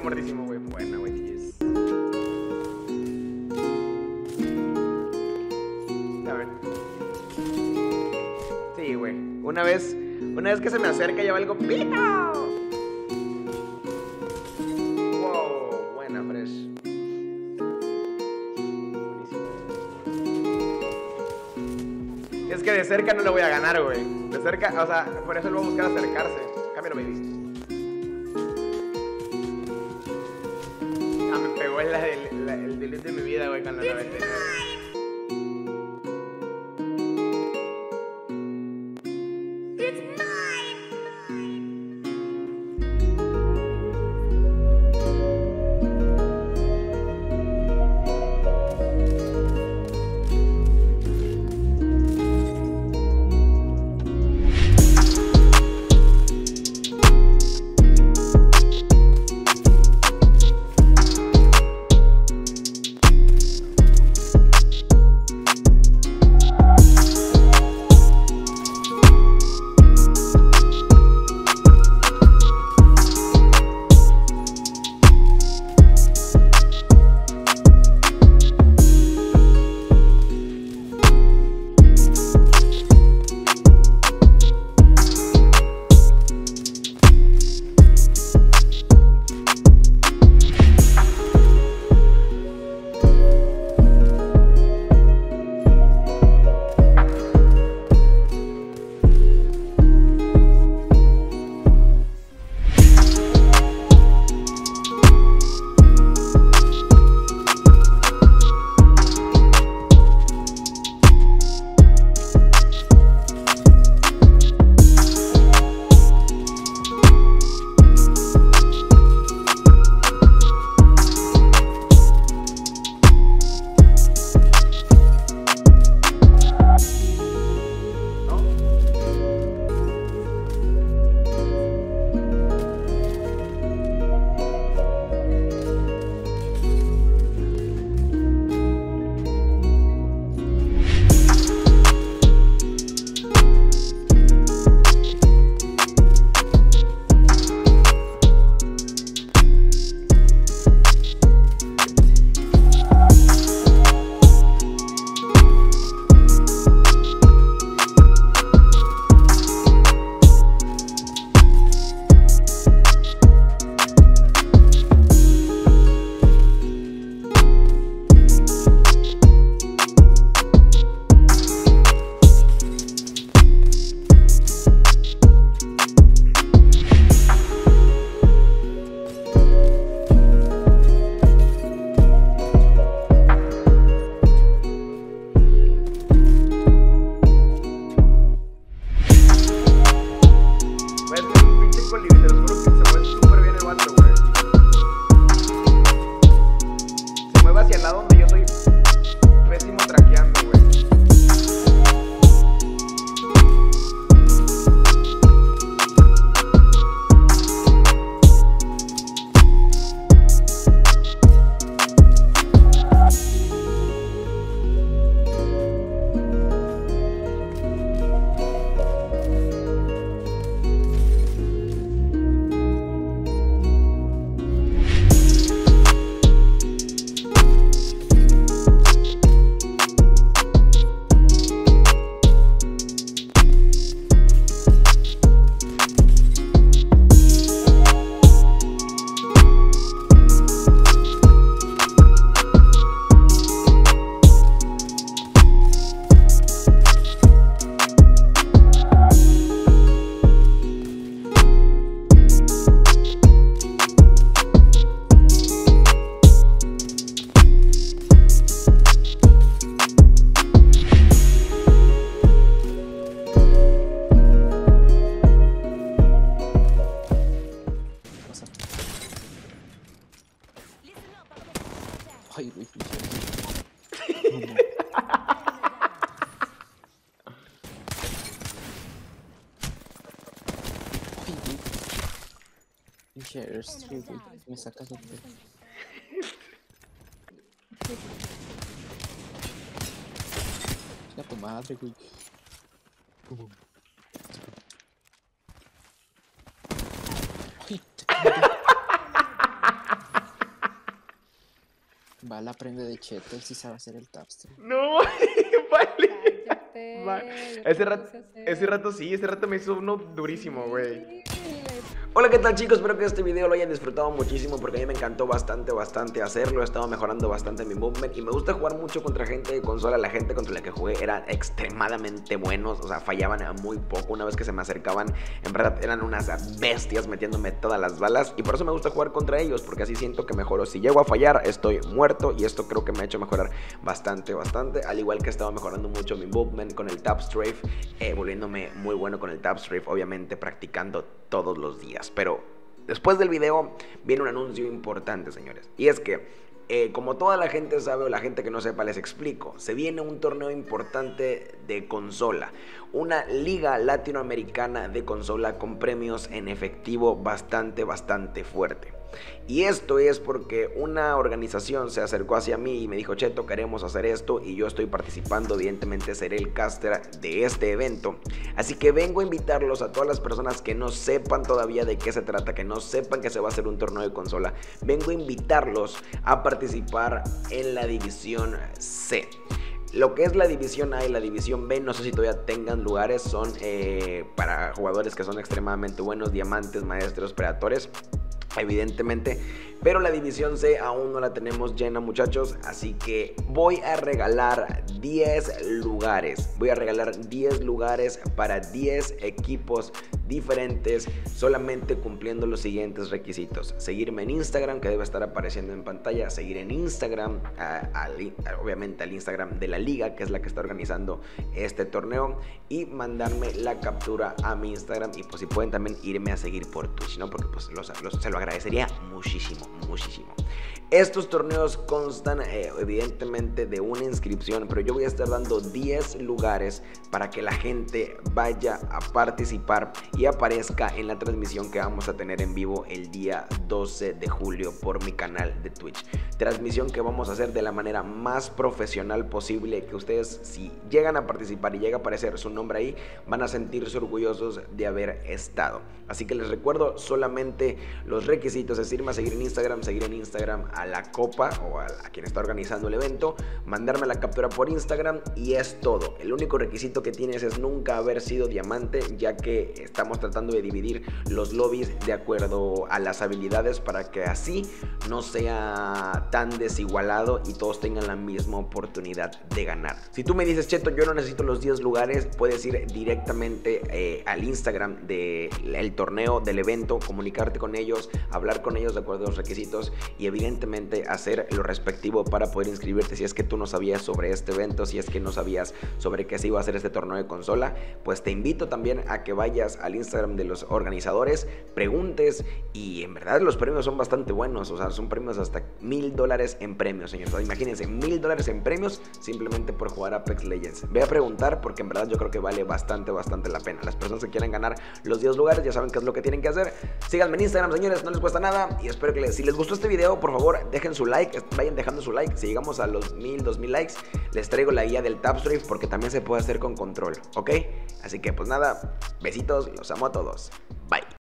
muertísimo, güey. Buena, güey, yes. A ver. Sí, güey. Una vez que se me acerca ya valgo pito. Wow, buena, fresh. Buenísimo. Es que de cerca no le voy a ganar, güey. De cerca, o sea, por eso lo voy a buscar acercarse. Cámbialo, baby. Ah, me pegó el delete de mi vida, güey, con la 99. Ay, güey, pinche. Ay, güey. Pinche airstream, güey. Me sacas de pedo. Chinga tu madre, güey. Ay, te Bala aprende de Cheto, él sí sabe hacer el tapstream. No, vale. Cállate, Vale. yo Ese te rato, puse a hacer. ese rato me hizo uno durísimo, güey. Hola, ¿qué tal, chicos? Espero que este video lo hayan disfrutado muchísimo porque a mí me encantó bastante hacerlo. He estado mejorando bastante mi movement y me gusta jugar mucho contra gente de consola. La gente contra la que jugué era extremadamente buenos, o sea, fallaban a muy poco. Una vez que se me acercaban, en verdad eran unas bestias metiéndome todas las balas, y por eso me gusta jugar contra ellos, porque así siento que mejoro. Si llego a fallar, estoy muerto, y esto creo que me ha hecho mejorar bastante. Al igual que he estado mejorando mucho mi movement con el tap strafe, volviéndome muy bueno con el tap strafe, obviamente practicando todos los días. Pero después del video viene un anuncio importante, señores, y es que como toda la gente sabe, o la gente que no sepa, les explico. Se viene un torneo importante de consola, una liga latinoamericana de consola con premios en efectivo bastante fuerte. Y esto es porque una organización se acercó hacia mí y me dijo: Cheto, queremos hacer esto, y yo estoy participando, evidentemente seré el caster de este evento. Así que vengo a invitarlos a todas las personas que no sepan todavía de qué se trata, que no sepan que se va a hacer un torneo de consola. Vengo a invitarlos a participar en la división C. Lo que es la división A y la división B, no sé si todavía tengan lugares, son para jugadores que son extremadamente buenos, diamantes, maestros, predatores, evidentemente. Pero la división C aún no la tenemos llena, muchachos, así que voy a regalar 10 lugares. Voy a regalar 10 lugares para 10 equipos diferentes, solamente cumpliendo los siguientes requisitos: seguirme en Instagram, que debe estar apareciendo en pantalla, seguir en Instagram, obviamente al Instagram de la liga, que es la que está organizando este torneo, y mandarme la captura a mi Instagram. Y pues si pueden también irme a seguir por Twitch, ¿no? Porque pues se lo agradecería muchísimo. Estos torneos constan evidentemente de una inscripción, pero yo voy a estar dando 10 lugares para que la gente vaya a participar y aparezca en la transmisión que vamos a tener en vivo el día 12 de julio por mi canal de Twitch. Transmisión que vamos a hacer de la manera más profesional posible, que ustedes, si llegan a participar y llega a aparecer su nombre ahí, van a sentirse orgullosos de haber estado. Así que les recuerdo solamente los requisitos: es irme a seguir en Instagram a la copa o a quien está organizando el evento, mandarme la captura por Instagram, y es todo. El único requisito que tienes es nunca haber sido diamante, ya que estamos tratando de dividir los lobbies de acuerdo a las habilidades, para que así no sea tan desigualado y todos tengan la misma oportunidad de ganar. Si tú me dices: Cheto, yo no necesito los 10 lugares, puedes ir directamente al Instagram del torneo, del evento, comunicarte con ellos, hablar con ellos de acuerdo a los requisitos, y evidentemente hacer lo respectivo para poder inscribirte. Si es que tú no sabías sobre este evento, si es que no sabías sobre qué se iba a hacer este torneo de consola, pues te invito también a que vayas al Instagram de los organizadores, preguntes, y en verdad los premios son bastante buenos. O sea, son premios hasta $1000 en premios, señores. O sea, imagínense, $1000 en premios simplemente por jugar Apex Legends. Ve a preguntar, porque en verdad yo creo que vale bastante la pena. Las personas que quieran ganar los 10 lugares ya saben qué es lo que tienen que hacer. Síganme en Instagram, señores, no les cuesta nada, y espero que si les gustó este video, por favor dejen su like, vayan dejando su like. Si llegamos a los 2000 likes, les traigo la guía del tap strafe, porque también se puede hacer con control, ¿ok? Así que pues nada, besitos, los amo a todos, bye.